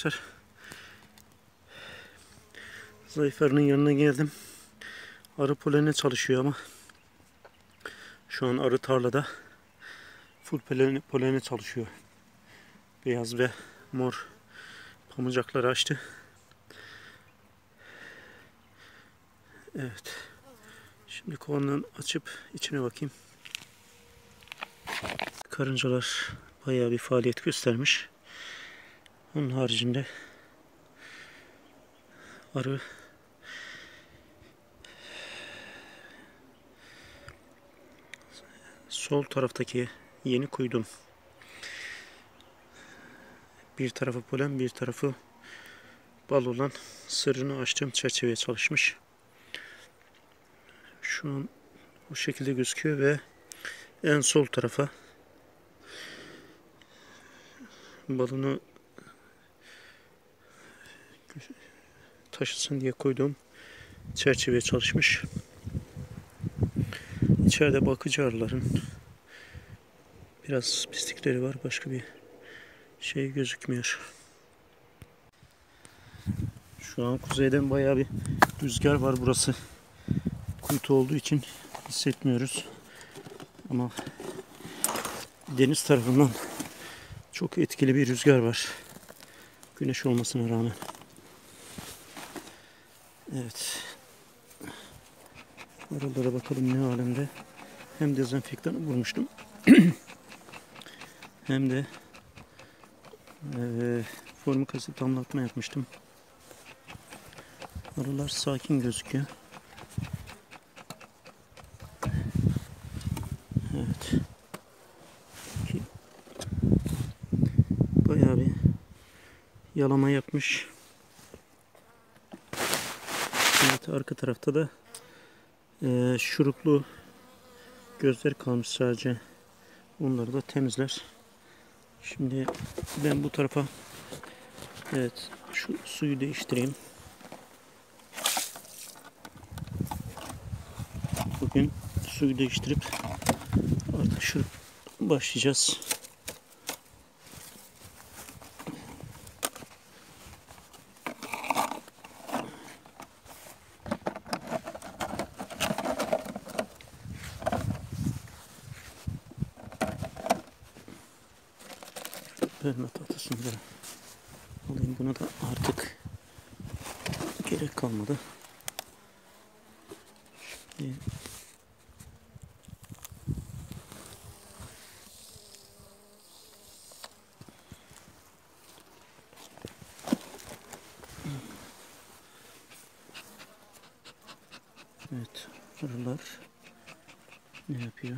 arkadaşlar. Zayıf arının yanına geldim. Arı polene çalışıyor ama şu an arı tarlada full polene çalışıyor. Beyaz ve mor pamucakları açtı. Evet. Şimdi kovandan açıp içine bakayım. Karıncalar bayağı bir faaliyet göstermiş. Onun haricinde arı sol taraftaki yeni koydum. Bir tarafı polen, bir tarafı bal olan sırrını açtığım çerçeveye çalışmış. Şu an bu şekilde gözüküyor ve en sol tarafa balını taşısın diye koyduğum çerçeveye çalışmış. İçeride bakıcı arıların biraz pislikleri var. Başka bir şey gözükmüyor. Şu an kuzeyden bayağı bir rüzgar var. Burası kuytu olduğu için hissetmiyoruz. Ama deniz tarafından çok etkili bir rüzgar var. Güneş olmasına rağmen. Evet. Aralara bakalım ne alemde. Hem dezenfektanı vurmuştum. Hem de formik asit damlatma yapmıştım. Arılar sakin gözüküyor. Evet. Bayağı bir yalama yapmış. Evet, arka tarafta da şuruplu gözler kalmış sadece. Onları da temizler. Şimdi ben bu tarafa şu suyu değiştireyim. Bugün suyu değiştirip artık şurup başlayacağız. Bölme tahtasını da alayım. Buna da artık gerek kalmadı. Şimdi evet, arılar ne yapıyor?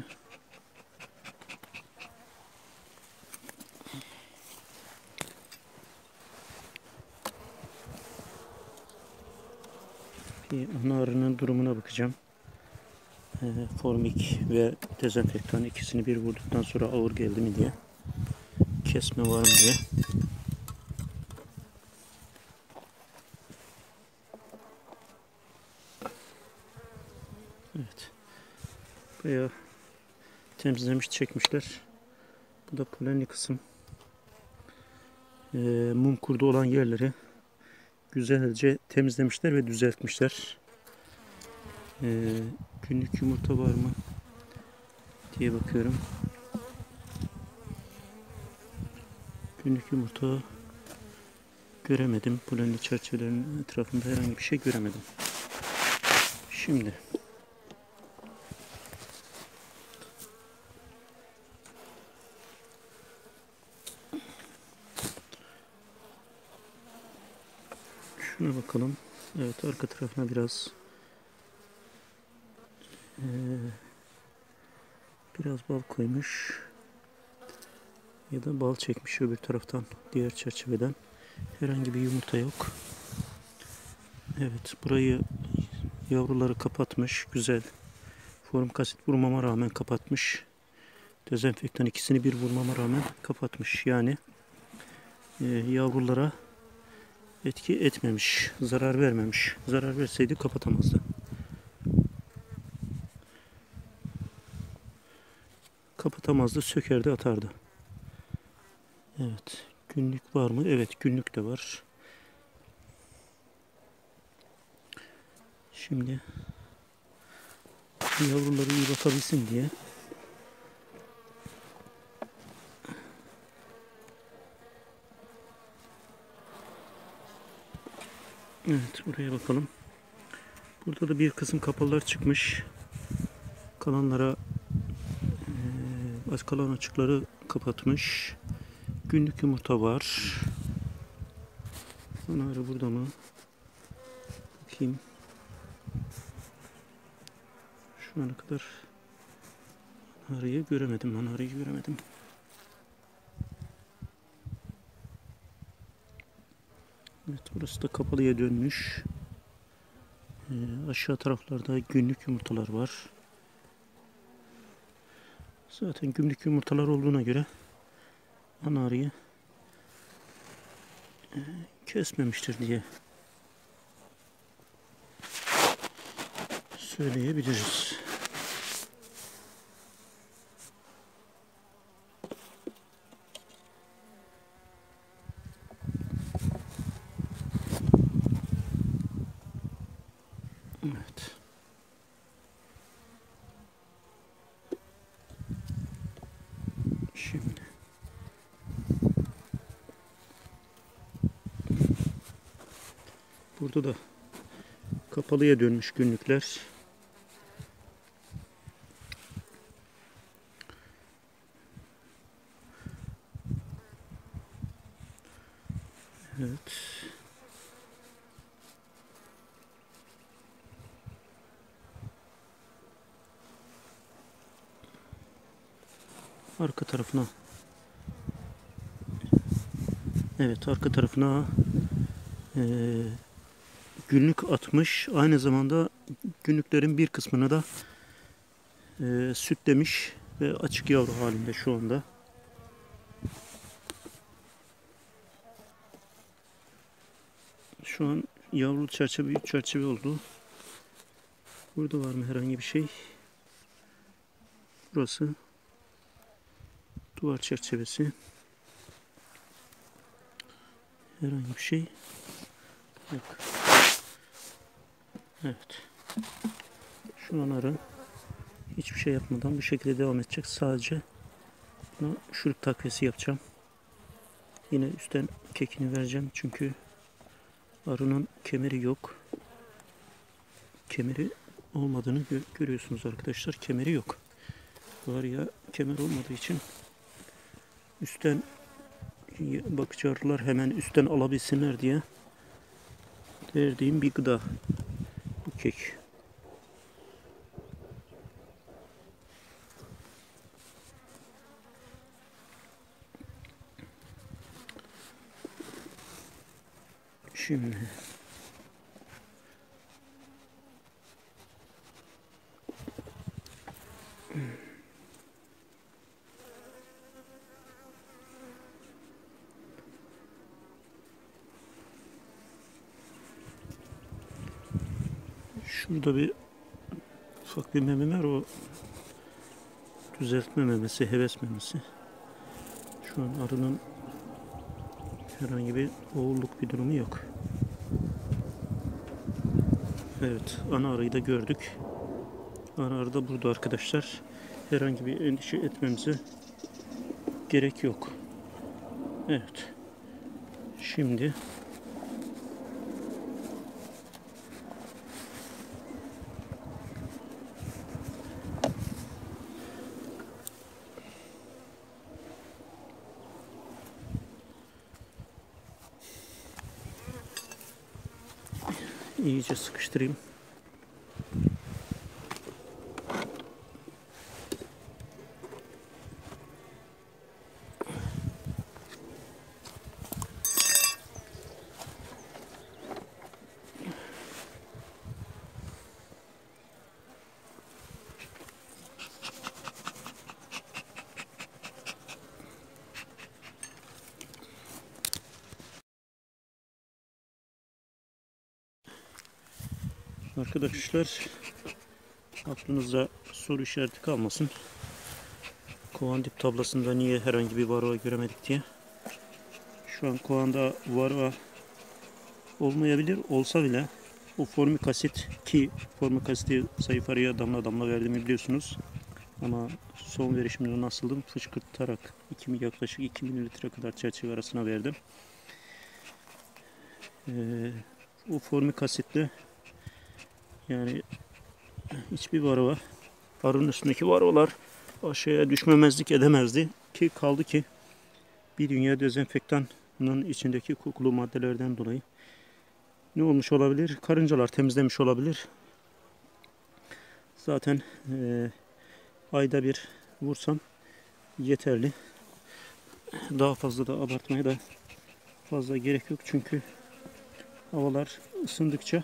Bir ana arının durumuna bakacağım. Formik ve dezenfektan ikisini bir vurduktan sonra ağır geldi mi diye. Kesme var mı diye. Evet. Bayağı temizlemiş, çekmişler. Bu da polenli kısım. Mum kurdu olan yerleri güzelce temizlemişler ve düzeltmişler. Günlük yumurta var mı diye bakıyorum. Günlük yumurta göremedim. Polenli çerçevelerin etrafında herhangi bir şey göremedim. Şimdi şuna bakalım. Evet, arka tarafına biraz bal koymuş ya da bal çekmiş öbür taraftan, diğer çerçeveden. Herhangi bir yumurta yok. Evet, burayı yavruları kapatmış. Güzel. Formik asit vurmama rağmen kapatmış. Dezenfektan ikisini bir vurmama rağmen kapatmış. Yani yavrulara etki etmemiş. Zarar vermemiş. Zarar verseydi kapatamazdı. Kapatamazdı. Sökerdi, atardı. Evet. Günlük var mı? Evet, günlük de var. Şimdi yavruları iyi bakabilsin diye evet, buraya bakalım. Burada da bir kısım kapalılar çıkmış. Kalanlara kalan açıkları kapatmış. Günlük yumurta var. Ana arı burada mı? Bakayım. Şu ana kadar arıyı göremedim. Ana arıyı göremedim. Evet, burası da kapalıya dönmüş. Aşağı taraflarda günlük yumurtalar var. Zaten günlük yumurtalar olduğuna göre ana arıyı kesmemiştir diye söyleyebiliriz. Evet. Şimdi burada da kapalıya dönmüş günlükler. Evet. Arka tarafına. Evet, arka tarafına günlük atmış. Aynı zamanda günlüklerin bir kısmını da sütlemiş ve açık yavru halinde şu anda. Şu an yavru çerçeve, büyük çerçeve oldu. Burada var mı herhangi bir şey? Burası duvar çerçevesi. Herhangi bir şey yok. Evet. Şu an arı hiçbir şey yapmadan bu şekilde devam edecek. Sadece buna şurup takviyesi yapacağım. Yine üstten kekini vereceğim. Çünkü arının kemeri yok. Kemeri olmadığını görüyorsunuz arkadaşlar. Kemeri yok. Bu arıya kemer olmadığı için üstten bakıcı arılar hemen üstten alabilsinler diye verdiğim bir gıda bu kek. Şimdi şurada bir ufak bir meme var, o düzeltme memesi, heves memesi. Şu an arının herhangi bir oğulluk bir durumu yok. Evet, ana arıyı da gördük. Ana arı da burada arkadaşlar. Herhangi bir endişe etmemize gerek yok. Evet. Şimdi iyice sıkıştırayım. Arkadaşlar, aklınızda soru işareti kalmasın. Kovan dip tablasında niye herhangi bir varroa göremedik diye. Şu an kovanda varroa olmayabilir. Olsa bile bu formik asit, ki formik asiti zayıf arıya damla damla verdiğimi biliyorsunuz. Ama son verişimde nasıldım? Fışkırtarak yaklaşık 2 mililitre kadar çerçeve arasına verdim. Bu formik asitle yani hiçbir varroa, arının üstündeki varroalar aşağıya düşmemezlik edemezdi. Ki kaldı ki bir dünya dezenfektanın içindeki kokulu maddelerden dolayı ne olmuş olabilir? Karıncalar temizlemiş olabilir. Zaten ayda bir vursam yeterli. Daha fazla da abartmaya da fazla gerek yok. Çünkü havalar ısındıkça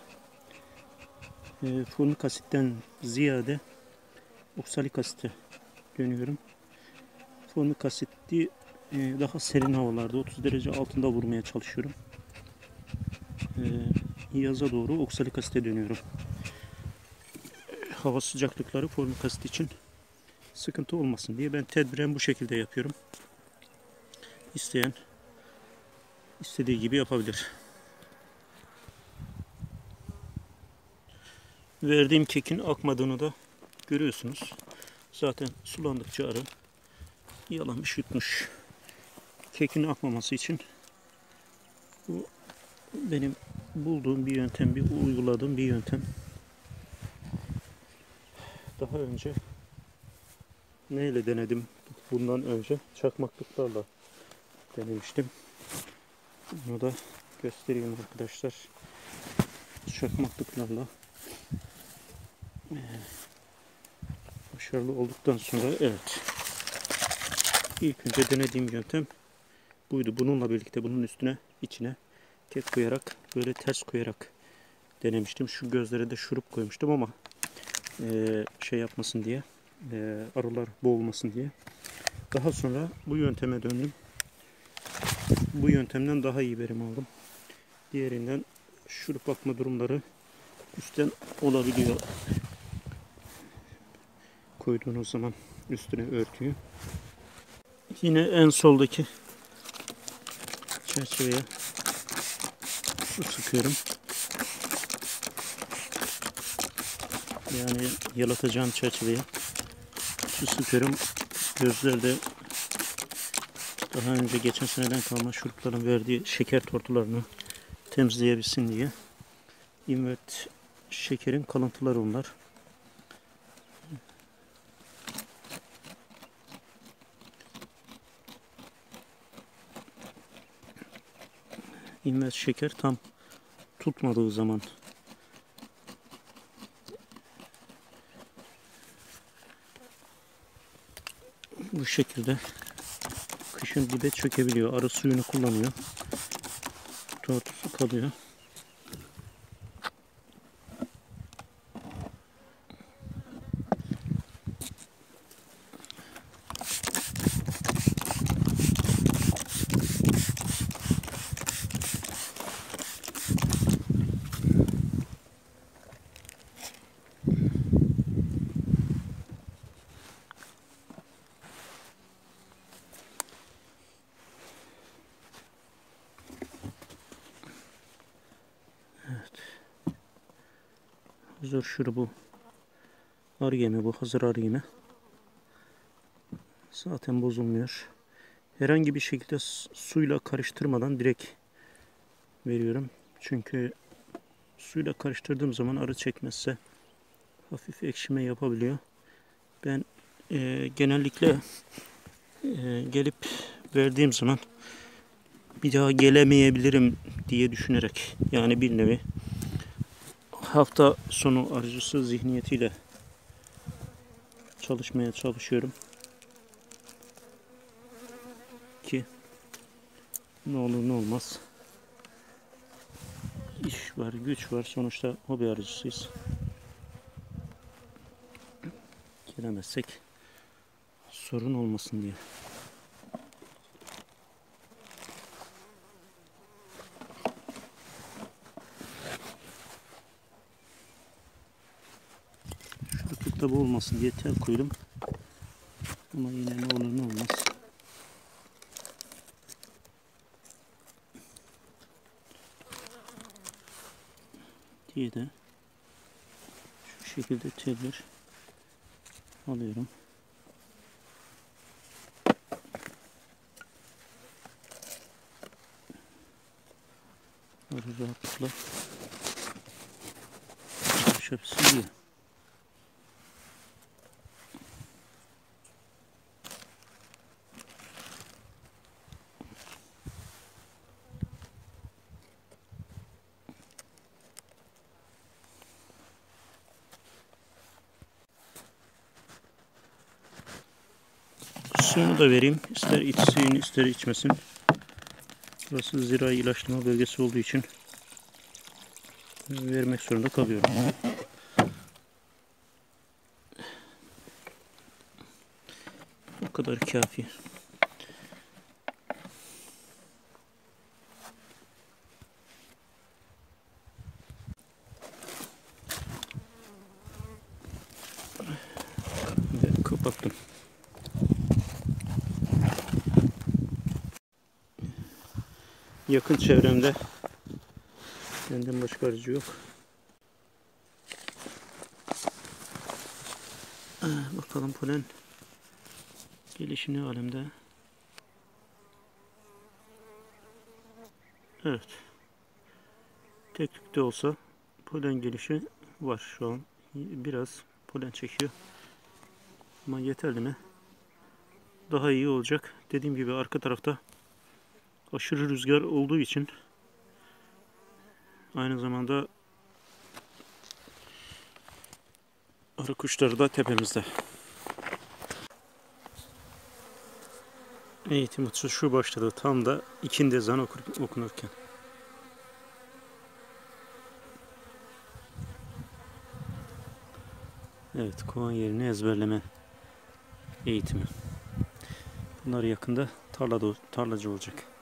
formik asitten ziyade oksalik asite dönüyorum. Formik asiti daha serin havalarda 30 derece altında vurmaya çalışıyorum. Yaza doğru oksalik asite dönüyorum. Hava sıcaklıkları formik asit için sıkıntı olmasın diye ben tedbiren bu şekilde yapıyorum. İsteyen istediği gibi yapabilir. Verdiğim kekin akmadığını da görüyorsunuz. Zaten sulandıkça arı yalamış yutmuş. Kekin akmaması için bu benim bulduğum bir yöntem, uyguladığım bir yöntem. Daha önce neyle denedim? Bundan önce çakmaklıklarla denemiştim. Bunu da göstereyim arkadaşlar. Çakmaklıklarla başarılı olduktan sonra evet. İlk önce denediğim yöntem buydu. Bununla birlikte bunun içine kek koyarak, böyle ters koyarak denemiştim. Şu gözlere de şurup koymuştum ama şey yapmasın diye, arılar boğulmasın diye. Daha sonra bu yönteme döndüm. Bu yöntemden daha iyi verim aldım. Diğerinden şurup akma durumları üstten olabiliyor. Koyduğunuz zaman üstüne örtüyü. Yine en soldaki çerçeveye su sıkıyorum. Yani yalatacağım çerçeveye su sıkıyorum. Gözlerde daha önce geçen seneden kalma şurupların verdiği şeker tortularını temizleyebilsin diye. İnvert şekerin kalıntıları onlar. İnvert şeker tam tutmadığı zaman bu şekilde kışın dibe çökebiliyor. Arı suyunu kullanıyor. Tortusu kalıyor. Hazır şurubu, arı yemi, bu hazır arı yemi. Zaten bozulmuyor. Herhangi bir şekilde suyla karıştırmadan direkt veriyorum. Çünkü suyla karıştırdığım zaman arı çekmezse hafif ekşime yapabiliyor. Ben genellikle gelip verdiğim zaman bir daha gelemeyebilirim diye düşünerek, yani bir nevi hafta sonu arıcısı zihniyetiyle çalışmaya çalışıyorum ki ne olur ne olmaz. İş var, güç var. Sonuçta hobi arıcısıyız. Gelemezsek sorun olmasın diye. Şuruplukta bu olmasın diye tel koydum. Ama yine ne olur ne olmaz. diye de şu şekilde tedbir alıyorum. Böyle rahatlıkla çalışabilsin diye. Suyunu da vereyim. İster içsin ister içmesin. Burası zirai ilaçlama bölgesi olduğu için vermek zorunda kalıyorum. O kadar kafi. Ve kapattım. Yakın çevremde benden başka arıcı yok. Bakalım polen gelişi ne alemde. Evet. Tek tük de olsa polen gelişi var şu an. Biraz polen çekiyor. Ama yeterli mi? Daha iyi olacak. Dediğim gibi arka tarafta aşırı rüzgar olduğu için aynı zamanda arı kuşları da tepemizde. Eğitim şu başladı. Tam da ikindi ezan okunurken. Evet, kovan yerini ezberleme eğitimi. Bunlar yakında tarlacı olacak.